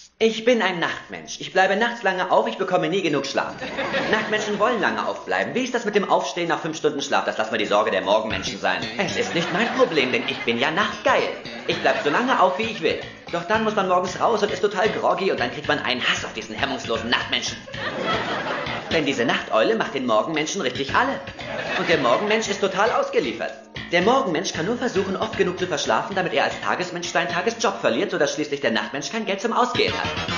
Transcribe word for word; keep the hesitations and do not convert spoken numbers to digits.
Ich bin ein Nachtmensch. Ich bleibe nachts lange auf, ich bekomme nie genug Schlaf. Nachtmenschen wollen lange aufbleiben. Wie ist das mit dem Aufstehen nach fünf Stunden Schlaf? Das lassen wir die Sorge der Morgenmenschen sein. Es ist nicht mein Problem, denn ich bin ja nachtgeil. Ich bleib so lange auf, wie ich will. Doch dann muss man morgens raus und ist total groggy und dann kriegt man einen Hass auf diesen hemmungslosen Nachtmenschen. Denn diese Nachteule macht den Morgenmenschen richtig alle. Und der Morgenmensch ist total ausgeliefert. Der Morgenmensch kann nur versuchen, oft genug zu verschlafen, damit er als Tagesmensch seinen Tagesjob verliert, sodass schließlich der Nachtmensch kein Geld zum Ausgehen hat.